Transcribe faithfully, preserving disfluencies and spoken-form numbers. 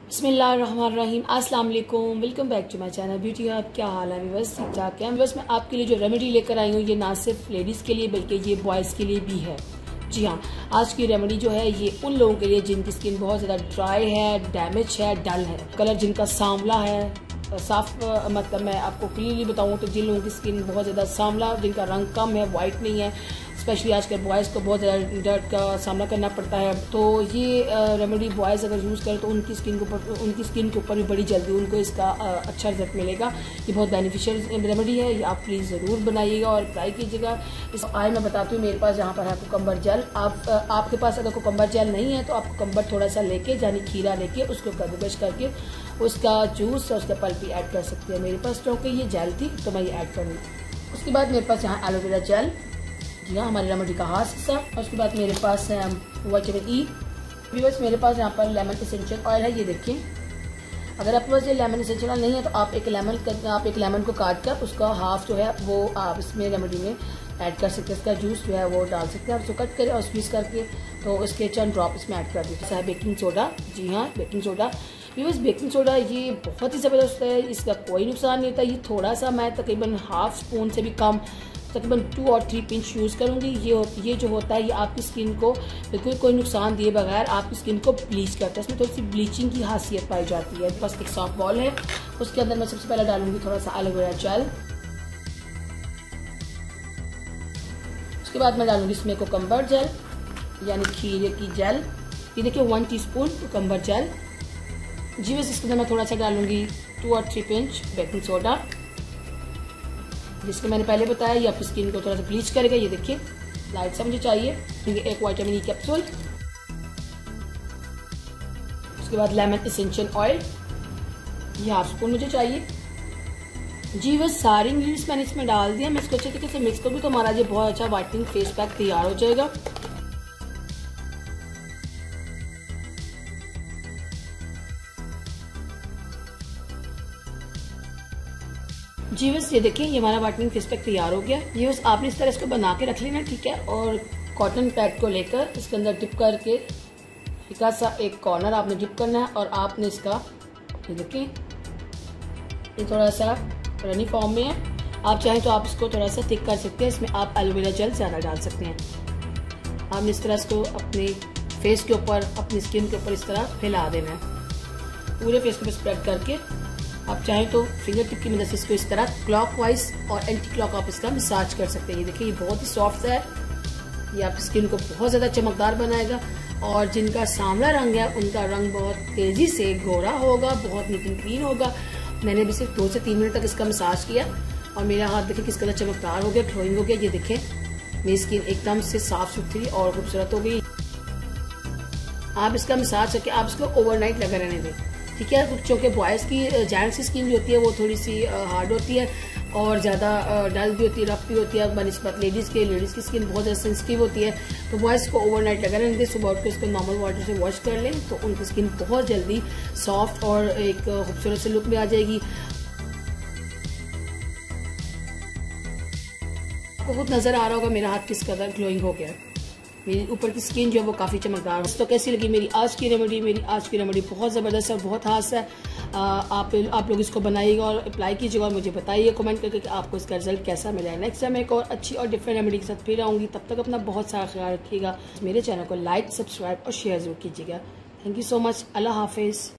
बिस्मिल्लाहिर्रहमानिर्रहीम, अस्सलाम वालेकुम, welcome back to my channel beauty hub. क्या हाल है बस ठीक ठाक है। बस मैं आपके लिए जो रेमेडी लेकर आई हूँ ये ना सिर्फ लेडीज़ के लिए बल्कि ये बॉयज़ के लिए भी है। जी हाँ, आज की रेमेडी जो है ये उन लोगों के लिए जिनकी स्किन बहुत ज़्यादा ड्राई है, डैमेज है, डल है, कलर जिनका सांवला है, साफ मतलब मैं आपको क्लियरली बताऊँ तो जिन लोगों की स्किन बहुत ज़्यादा सांवला, जिनका रंग कम है, वाइट नहीं है, स्पेशली आजकल बॉयज़ को बहुत ज़्यादा डर्ट का सामना करना पड़ता है, तो ये रेमेडी बॉयज़ अगर यूज़ करें तो उनकी स्किन के ऊपर उनकी स्किन के ऊपर भी बड़ी जल्दी उनको इसका आ, अच्छा रिजल्ट मिलेगा। ये बहुत बेनिफिशियल रेमेडी है, ये आप प्लीज़ ज़रूर बनाइएगा और ट्राई कीजिएगा। इस आज मैं बताती हूँ, मेरे पास यहाँ पर है कुकम्बर जेल। आप आपके पास अगर कुकम्बर जेल नहीं है तो आप कुकम्बर थोड़ा सा लेके यानी खीरा लेके उसको कद्दूकस करके उसका जूस और उसका पल्प भी ऐड कर सकते हैं। मेरे पास क्योंकि ये जेल थी तो मैं ये ऐड कर लूँ। उसके बाद मेरे पास यहाँ एलोवेरा जेल, जी हाँ, हमारी रेमेडी का खास हिस्सा। और उसके बाद मेरे पास है विटामिन ई। व्यूअर्स, मेरे पास यहाँ पर लेमन एसेंशियल ऑयल है, ये देखिए। अगर आपके पास ये लेमन एसेंशियल ऑयल नहीं है तो आप एक लेमन आप एक लेमन को काट कर उसका हाफ जो है वो आप इसमें रेमेडी में ऐड कर सकते हैं। इसका जूस जो है वो डाल सकते हैं। आप उसको कट करें और स्क्वीज करके तो इसके चंद ड्रॉप इसमें ऐड कर दीजिए। है बेकिंग सोडा, जी हाँ, baking soda. Viewers, baking soda ये बहुत ही ज़बरदस्त है, इसका कोई नुकसान नहीं होता। ये थोड़ा सा मैं तकरीबन हाफ स्पून से भी कम, तकरीबन टू और थ्री पिंच यूज़ करूँगी। ये ये जो होता है ये आपकी स्किन को बिल्कुल कोई नुकसान दिए बगैर आपकी स्किन को ब्लीच करता है। इसमें थोड़ी सी ब्लीचिंग की खासियत पाई जाती है। बस एक सॉफ्ट बॉल है, उसके अंदर मैं सबसे पहले डालूंगी थोड़ा सा एलोवेरा जेल। उसके बाद मैं डालूंगी इसमें कुकम्बर जेल यानी खीरे की जेल। ये देखिए वन टीस्पून कुकम्बर जेल। जी बस इसके अंदर मैं थोड़ा सा डालूंगी टू और थ्री पिंच बेकिंग सोडा, जिसको मैंने पहले बताया ये आपकी स्किन को थोड़ा सा ब्लीच करेगा। ये देखिए लाइट सा मुझे चाहिए। एक विटामिन ई कैप्सूल। उसके बाद लेमन एसेंशियल ऑयल, ये हाफ स्पून मुझे चाहिए। जी बस सारी इंग्रेडिएंट्स मैंने इसमें डाल दिया। मैं इसको अच्छे तरीके से मिक्स करूँगी तो हमारा ये बहुत अच्छा वाइटनिंग फेस पैक तैयार हो जाएगा। जी बस ये देखिए ये हमारा वाइटनिंग फेस पैक तैयार हो गया। ये बस आपने इस तरह इसको बना के रख लेना, ठीक है। और कॉटन पैड को लेकर इसके अंदर डिप करके हल्का सा एक कॉर्नर आपने डिप करना है और आपने इसका ये देखिए ये थोड़ा सा रनी फॉर्म में है। आप चाहें तो आप इसको थोड़ा सा थिक कर सकते हैं। इसमें आप एलोवेरा जेल ज़्यादा डाल सकते हैं। आपने इस तरह इसको अपने फेस के ऊपर अपनी स्किन के ऊपर इस तरह फैला देना है, पूरे फेस के ऊपर स्प्रेड करके। आप चाहें तो फिंगर टिप की मदद से इसको इस तरह क्लॉकवाइज और एंटी क्लॉक आप इसका मसाज कर सकते हैं। ये देखिए ये बहुत ही सॉफ्ट है, ये आपकी स्किन को बहुत ज़्यादा चमकदार बनाएगा। और जिनका सांवला रंग है उनका रंग बहुत तेज़ी से गोरा होगा, बहुत नीट एंड क्लीन होगा। मैंने अभी सिर्फ दो से तीन मिनट तक इसका मसाज किया और मेरा हाथ देखिए किस कदर चमकदार हो गया, ग्लोइंग हो गया। ये देखें मेरी स्किन एकदम से साफ सुथरी और खूबसूरत हो गई। आप इसका मसाज करके आप इसको ओवरनाइट लगा रहने दें, ठीक है। क्योंकि बॉयज़ की जेंट्स की स्किन जो होती है वो थोड़ी सी हार्ड होती है और ज़्यादा डल भी होती है, रफ भी होती है बनस्बत लेडीज़ के। लेडीज़ की स्किन बहुत ज़्यादा सेंसिटिव होती है, तो बॉयज़ को ओवरनाइट लगा रहने दें। सुबह उठ के इसको नॉर्मल वाटर से वॉश कर लें तो उनकी स्किन बहुत जल्दी सॉफ्ट और एक खूबसूरत से लुक में आ जाएगी। आपको खुद नज़र आ रहा होगा मेरा हाथ किस कदर ग्लोइंग हो गया, मेरी ऊपर की स्किन जो है वो काफ़ी चमकदार है। तो कैसी लगी मेरी आज की रेमेडी? मेरी आज की रेमेडी बहुत ज़बरदस्त है, बहुत खास है। आ, आप आप लोग इसको बनाइएगा और अप्लाई कीजिएगा और मुझे बताइए कमेंट करके कि आपको इसका रिजल्ट कैसा मिला है। नेक्स्ट टाइम एक और अच्छी और डिफरेंट रेमेडी के साथ फिर आऊँगी। तब तक अपना बहुत सारा ख्याल रखिएगा। मेरे चैनल को लाइक, सब्सक्राइब और शेयर जरूर कीजिएगा। Thank you so much. Allah हाफिज़।